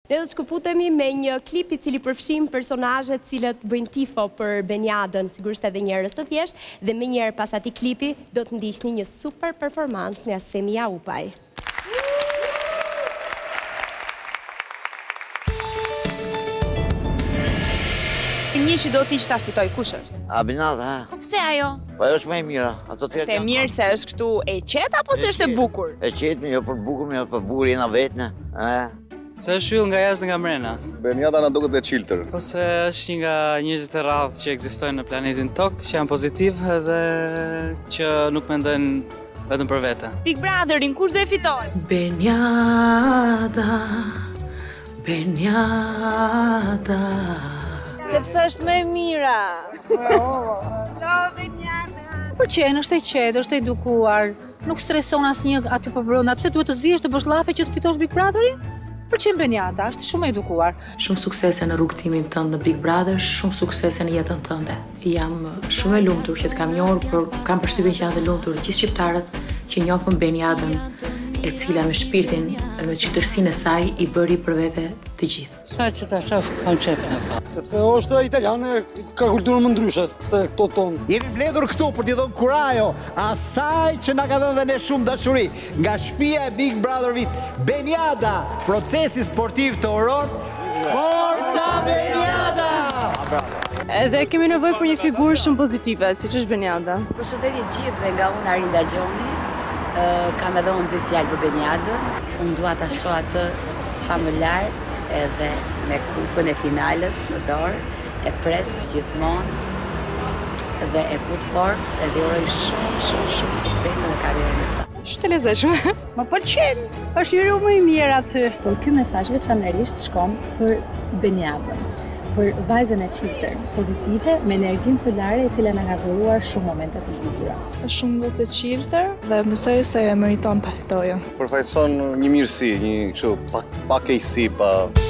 Ne do të shkëputemi me një klip I cili përfshim personazhet cilët bëjnë tifo për Beniadën, sigurisht edhe njerëz të thjesht, dhe më njëherë pas atij klipi do të ndiqni një super performancë nga Semia Upaj. Njëshi do t'i që ta fitoj, kush është? A Beniada, ha? Pse ajo? Po ajo është më e mira. Është e mirë se është kështu e qetë apo se është e bukur? E qetë, jo për bukur, jo për bukur jena vetëne. Se është yll nga jashtë nga mrena. Beniada na duket e chiltër. Ose është një nga njerëzit e rradh që ekzistojnë në planetin Tokë, që janë pozitiv dhe që nuk mendojnë vetëm për vete. Big Brotherin, kush do e fitoj? Beniada, Beniada. Sepse është më e mira. Pëlqen, është e qetë, është e edukuar. Nuk streson asnjë aty për brenda. Pse duhet të zihesh të bësh llafe që të fitosh Big Brotherin? Pëlqen Beniada, është shumë e edukuar. Shumë suksese në rrugtimin tënd në Big Brother, shumë suksese në jetën tënde. Jam shumë e lumtur që të kam njohur, por kam përshtypjen që janë të lumtur gjithë shqiptarët që njohën Beniadën, e cila me shpirtin dhe me çiltërsinë e saj I bëri për vete të gjithë. Sa që ta shoh konceptin. Sepse është italiane, ka kulturën më ndryshe se këto tonë. Jemi mbledhur këtu për t'i dhënë kurajo asaj që na ka dhënë dhe ne shumë dashuri nga shtëpia e Big Brotherit, Beniada, procesi sportiv të uron. Forca Beniada! Edhe kemi nevojë për një figurë shumë pozitive, siç është Beniada. Përshëndetje gjithëve nga unë Arinda Gjoni. Kam edhe unë 2 fjalë për Beniadën. Unë dua ta shoh atë sa më lart edhe me kupën e finales në dorë. E pres gjithmonë dhe e fut fort edhe uroj shumë suksese në karrierën e saj. Është e lezetshme. Më pëlqen, është njeriu më I mirë aty. Por ky mesazh veçanërisht shkon për Beniadën, për vajzën e çiltër, pozitive, me energjinë solare e cila na ka dhuruar shumë momente të bukura. Është shumë goca e çiltër dhe mësoj se e meriton ta fitojë. Përfaqëson një mirësi, një kështu pa keqësi, pa